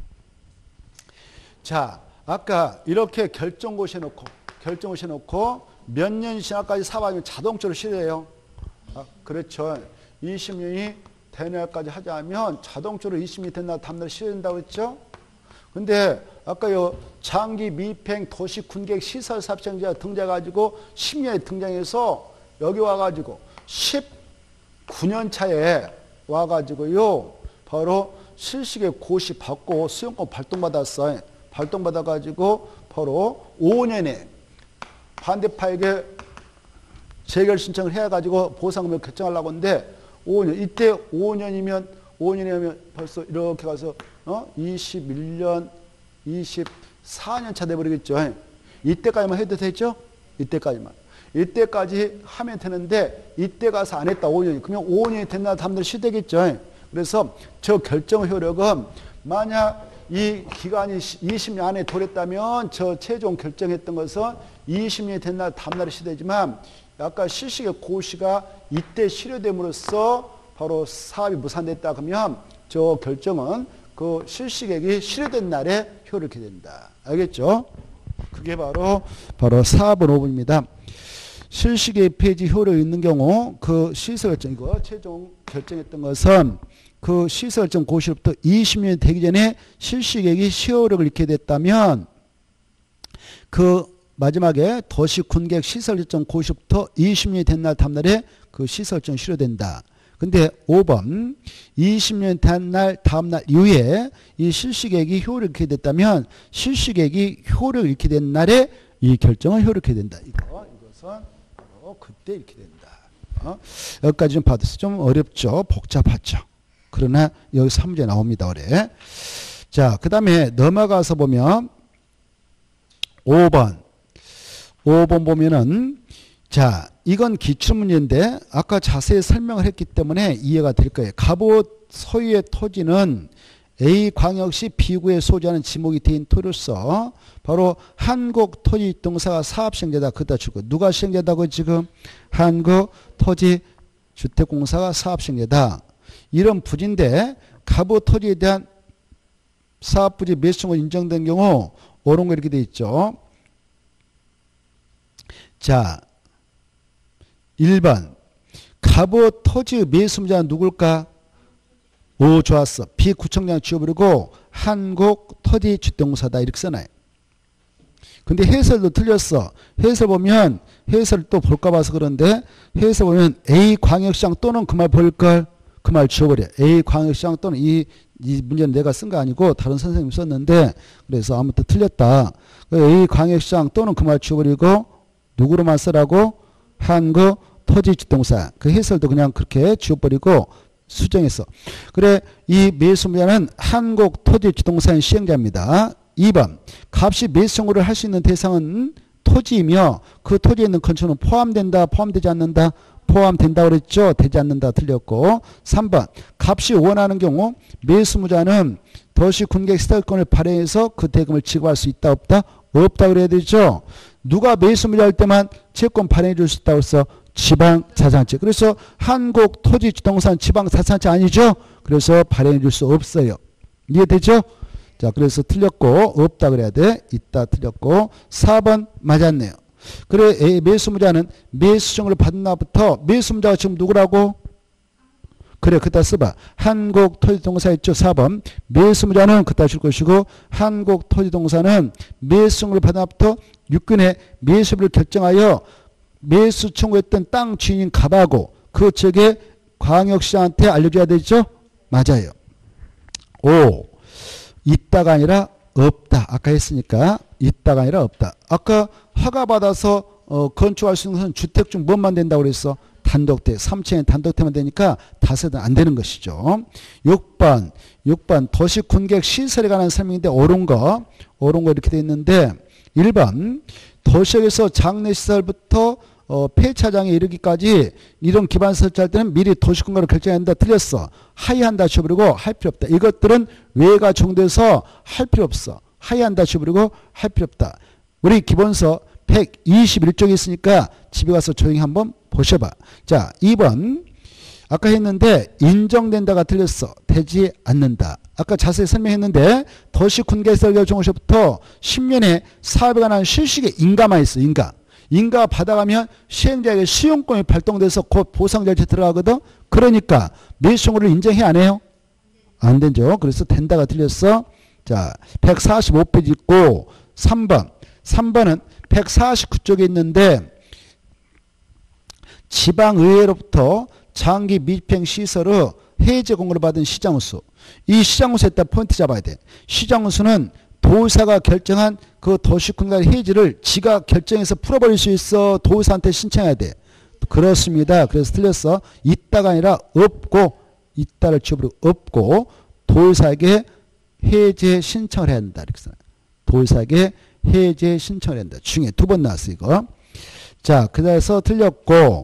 자, 아까 이렇게 결정고시 해놓고 몇 년이 지나까지 사업하면 자동적으로 실효해요. 아, 그렇죠. 20년이 된 날까지 하자면 자동적으로 20년이 된 날 다음날 실효된다고 했죠. 근데 아까 요 장기 미평 도시 군객 시설 사업자가 등장해가지고 10년에 등장해서 여기 와가지고 19년 차에 와가지고요. 바로 실시기의 고시 받고 수용권 발동받았어요. 발동받아가지고 바로 5년에 반대파에게 재결 신청을 해가지고 보상금을 결정하려고 하는데 5년. 이때 5년이면 벌써 이렇게 가서 21년, 24년 차 돼버리겠죠. 이때까지만 해도 되죠? 이때까지 하면 되는데 이때 가서 안 했다 5년이. 그러면 5년이 된 날 다음날 시되겠죠. 그래서 저 결정 효력은 만약 이 기간이 20년 안에 돌았다면 저 최종 결정했던 것은 20년이 된 날 다음날이 시되지만 아까 실시기의 고시가 이때 실효됨으로써 바로 사업이 무산됐다 그러면 저 결정은 그 실시객이 실효된 날에 효력이 된다. 알겠죠? 그게 바로 4번 5번입니다. 실시계 폐지 효력이 있는 경우 그 시설결정 이거 최종 결정했던 것은 그 시설결정 고시로부터 20년이 되기 전에 실시객이 시효력을 잃게 됐다면 그 마지막에 도시 군객 시설결정 고시부터 20년이 된 날 다음날에 그 시설결정 실효된다. 근데 5번 20년 된 날 다음날 이후에 이 실시객이 효력을 잃게 됐다면 실시객이 효력을 잃게 된 날에 이 결정은 효력이 된다. 이것은 바로 그때 잃게 된다. 여기까지 좀 받았어. 좀 어렵죠. 복잡하죠. 그러나 여기서 한 문제 나옵니다. 올해. 자, 그 다음에 넘어가서 보면 5번 보면은 자, 이건 기출문제인데 아까 자세히 설명을 했기 때문에 이해가 될 거예요. 갑옷 소유의 토지는 A광역시 B구에 소지하는 지목이 되어 있는 토지로서 바로 한국토지주택공사가 사업시행자다. 그다 주고 누가 시행자다고 지금 한국토지주택공사가 사업시행자다. 이런 부지인데 갑옷 토지에 대한 사업부지 매수청구 인정된 경우 옳은 거 이렇게 되어 있죠. 자, 1번 갑옷 토지 매수자는 누굴까? 오, 좋았어. 비구청장 지워버리고 한국토지주택공사다 이렇게 써놔요. 근데 해설도 틀렸어. 해설 보면 해설 또 볼까 봐서 그런데 해설 보면 A광역시장 또는 그 말 볼걸. 그 말 지워버려. A광역시장 또는 이 문제는 내가 쓴 거 아니고 다른 선생님이 썼는데 그래서 아무튼 틀렸다. A광역시장 또는 그 말 지워버리고 누구로만 쓰라고? 한국토지주택공사. 그 해설도 그냥 그렇게 지워버리고 수정했어. 그래, 이 매수자는 한국토지주택공사의 시행자입니다. 2번 값이 매수 청구를 할 수 있는 대상은 토지이며 그 토지에 있는 건축은 포함된다, 포함되지 않는다? 포함된다 그랬죠? 되지 않는다 틀렸고. 3번 값이 원하는 경우 매수자는 도시 군객 시설권을 발행해서 그 대금을 지급할 수 있다 없다? 없다 그래야 되죠. 누가 매수자 할 때만 채권 발행해 줄 수 있다고 해서 지방자산채. 그래서 한국토지주택공사는 지방자산채 아니죠. 그래서 발행해 줄 수 없어요. 이해되죠? 자, 그래서 틀렸고 없다 그래야 돼. 있다 틀렸고 4번 맞았네요. 그래, 매수자는 매수청구를 받은 날부터 매수자가 지금 누구라고? 그래, 그따 써봐. 한국토지동사 있죠. 4번. 매수자는 그따 줄 것이고 한국토지동사는 매수청구를 받은 날부터 육군의 매수를 결정하여 매수 청구했던 땅 주인인 갑하고 그 지역의 광역시장한테 알려줘야 되죠? 맞아요. 5. 있다가 아니라 없다. 아까 했으니까 있다가 아니라 없다. 아까 허가받아서 건축할 수 있는 것은 주택 중 뭐만 된다고 그랬어? 단독대. 3층에 단독대만 되니까 다세대 안 되는 것이죠. 6번 도시 군객 시설에 관한 설명인데 옳은 거 이렇게 돼 있는데 1번 도시역에서 장례시설부터 폐차장에 이르기까지 이런 기반 설치할 때는 미리 도시군가로 결정한다. 틀렸어. 하이한다 쳐버리고 할 필요 없다. 이것들은 외가 정돼서 할 필요 없어. 하이한다 쳐버리고 할 필요 없다. 우리 기본서 121쪽에 있으니까 집에 가서 조용히 한번 보셔봐. 자, 2번 아까 했는데 인정된다가 틀렸어. 되지 않는다. 아까 자세히 설명했는데 도시군계설계정부터 10년에 사업에 관한 실식의 인가만 있어. 인가 받아가면 시행자에게 시용권이 발동돼서 곧 보상 절차에 들어가거든. 그러니까 매수청구를 인정해 안 해요? 안 되죠. 그래서 된다가 틀렸어. 자, 145페이지 있고 3번은 149쪽에 있는데 지방의회로부터 장기 밀폐시설의 해제 공고를 받은 시장우수. 이 시장우수에 따라 포인트 잡아야 돼. 시장우수는 도의사가 결정한 그 도시군가 해지를 지가 결정해서 풀어버릴 수 있어. 도의사한테 신청해야 돼. 그렇습니다. 그래서 틀렸어. 있다가 아니라 없고, 있다를 지워버리고 없고 도의사에게 해제 신청을 해야 한다. 이렇게 써. 도의사에게 해제 신청을 해야 한다. 중에 2번 나왔어 이거. 자, 그래서 틀렸고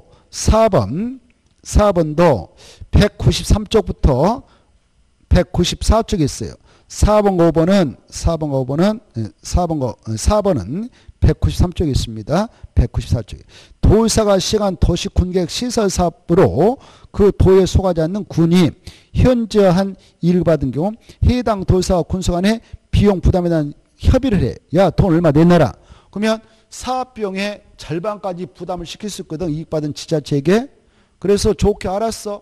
4번도 193쪽부터 194쪽에 있어요. 4번과 5번은 193쪽에 있습니다. 194쪽에. 도의사가 시행한 도시군객 시설 사업으로 그 도에 속하지 않는 군이 현저한 이익을 받은 경우 해당 도의사와 군수 간에 비용 부담에 대한 협의를 해. 야, 돈 얼마 내놔라. 그러면 사업비용의 절반까지 부담을 시킬 수 있거든. 이익받은 지자체에게. 그래서 좋게 알았어.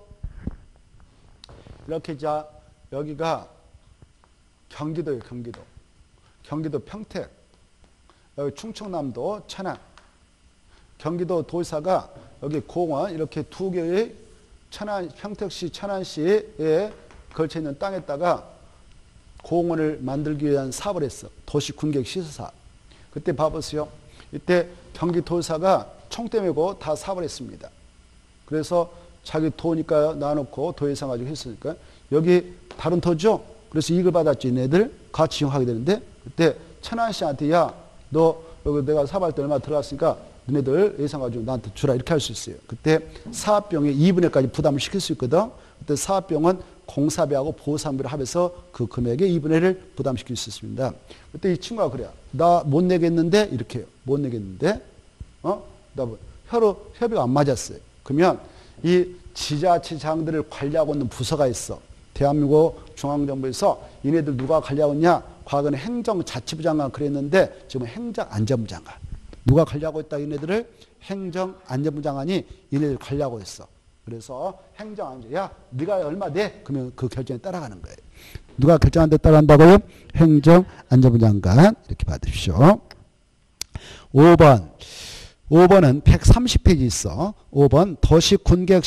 이렇게 자, 여기가 경기도예요. 경기도 평택. 여기 충청남도 천안. 경기도 도의사가 여기 공원 이렇게 2개의 평택시 천안시에 걸쳐 있는 땅에다가 공원을 만들기 위한 사업을 했어. 도시군객 시설 사업. 그때 봐보세요. 이때 경기도의사가 총대 메고 다 사업을 했습니다. 그래서 자기 도니까 놔놓고 도의사 가지고 했으니까 여기 다른 도죠. 그래서 이익을 받았지. 얘네들 같이 이용하게 되는데 그때 천안시한테 야, 너 여기 내가 사업할 때 얼마 들어갔으니까 너네들 예산 가지고 나한테 주라 이렇게 할 수 있어요. 그때 사업비용의 2분의 1까지 부담을 시킬 수 있거든. 그때 사업비용은 공사비하고 보상비를 합해서 그 금액의 2분의 1을 부담시킬 수 있습니다. 그때 이 친구가 그래요. 나 못 내겠는데 이렇게 해요. 못 내겠는데 나 협의가 안 맞았어요. 그러면 이 지자체장들을 관리하고 있는 부서가 있어. 대한민국 중앙정부에서 얘네들 누가 관리하고 있냐? 과거는 행정자치부 장관 그랬는데 지금은 행정안전부 장관. 누가 관리하고 있다? 얘네들을 행정안전부 장관이 얘네들 관리하고 있어. 그래서 행정안전, 야, 네가 얼마 내? 그러면 그 결정에 따라가는 거예요. 누가 결정한 데 따라간다고요? 행정안전부 장관. 이렇게 받으십시오. 5번은 130페이지 있어. 5번 도시군객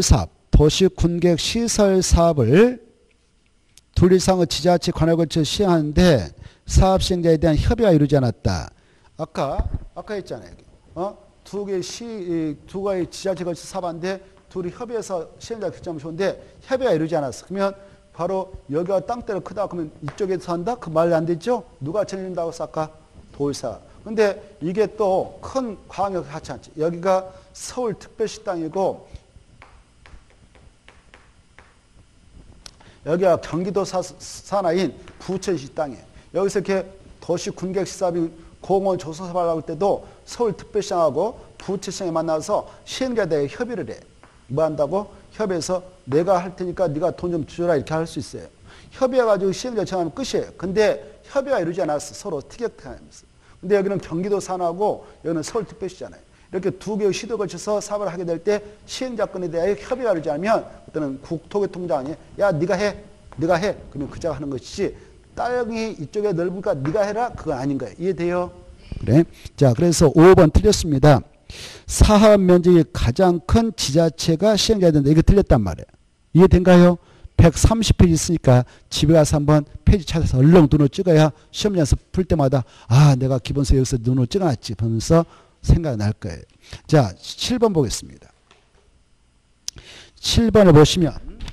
시설 사업을 둘 이상의 지자체 관할 걸쳐 시행하는데 사업 시행자에 대한 협의가 이루지 않았다. 아까 했잖아요. 두 개의 지자체 걸쳐 사업하는데 둘이 협의해서 시행자 결정하면 좋은데 협의가 이루지 않았어. 그러면 바로 여기가 땅대가 크다 그러면 이쪽에서 한다? 그 말이 안 되죠? 누가 책임진다고 했어? 아까 도의사. 근데 이게 또 큰 광역이 같지 않지. 여기가 서울특별시 땅이고 여기가 경기도 산하인 부천시 땅이에요. 여기서 이렇게 도시군객시사업이 공원 조성사업을 할 때도 서울특별시장하고 부천시장에 만나서 시행자에 대해 협의를 해. 뭐 한다고? 협의해서 내가 할 테니까 네가 돈 좀 주라 이렇게 할 수 있어요. 협의해가지고 시행자 정하면 끝이에요. 근데 협의가 이루지 않았어. 서로 티격태격하면서. 근데 여기는 경기도 산하고 여기는 서울특별시잖아요. 이렇게 두 개의 시도에 걸쳐서 사업을 하게 될 때 시행자권에 대하여 협의가 이루지 않으면 그때는 국토교통장이 야 네가 해. 그러면 그자가 하는 것이지 땅이 이쪽에 넓으니까 네가 해라. 그건 아닌 거예요. 이해돼요? 그래. 자, 그래서 5번 틀렸습니다. 사업 면적이 가장 큰 지자체가 시행돼야 된다. 이거 틀렸단 말이에요. 이해된가요? 130페이지 있으니까 집에 가서 한번 페이지 찾아서 얼른 눈을 찍어야 시험 연습 풀 때마다 아 내가 기본서 여기서 눈을 찍어놨지 하면서 생각이 날 거예요. 자 7번 보겠습니다. 7번을 보시면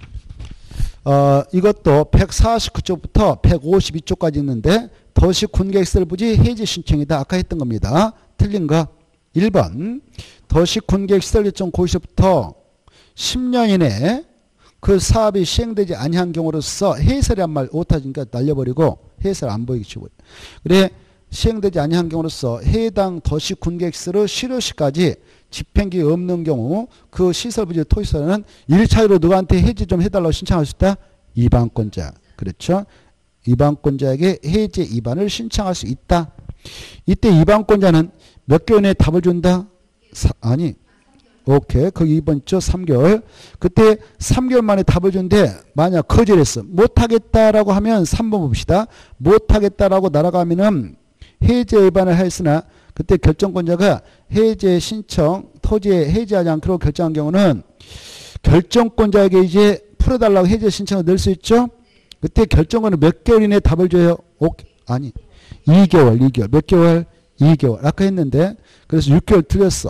이것도 149쪽부터 152쪽까지 있는데 도시군계획시설 부지 해지 신청이다. 아까 했던 겁니다. 틀린 거 1번 도시군계획시설 예정 고시부터 10년 이내에 그 사업이 시행되지 아니한 경우로서 해설이란 말 오타지니까 날려버리고 해설 안 보이게 치고 그래 시행되지 아니한 경우로서 해당 도시군계획시설의 실효시까지 집행기 없는 경우 그 시설부지 토지소유는 1차로 누구한테 해지 좀 해달라고 신청할 수 있다? 이반권자. 그렇죠? 이반권자에게 해제 이반을 신청할 수 있다. 이때 이반권자는 몇 개월 내에 답을 준다? 아니. 오케이. 거기 2번 있죠? 3개월. 그때 3개월 만에 답을 준대. 만약 거절했어. 못하겠다라고 하면 3번 봅시다. 못하겠다라고 날아가면은 해제 위반을 하였으나 그때 결정권자가 해제 신청, 토지에 해제하지 않기로 결정한 경우는 결정권자에게 이제 풀어달라고 해제 신청을 넣을 수 있죠? 그때 결정권은 몇 개월 이내에 답을 줘요? 아니. 2개월. 몇 개월? 2개월. 아까 했는데. 그래서 6개월 틀렸어.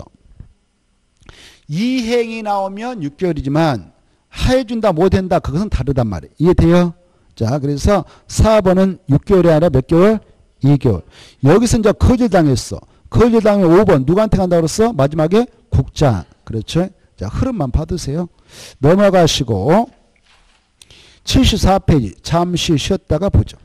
이행이 나오면 6개월이지만 하해준다 못한다 그것은 다르단 말이에요. 이해돼요? 자 그래서 4번은 6개월이 아니라 몇 개월? 2개월. 여기서 이제 거절당했어. 거절당하면 5번 누구한테 간다고 그랬어? 마지막에 국장. 그렇죠? 자 흐름만 받으세요. 넘어가시고 74페이지 잠시 쉬었다가 보죠.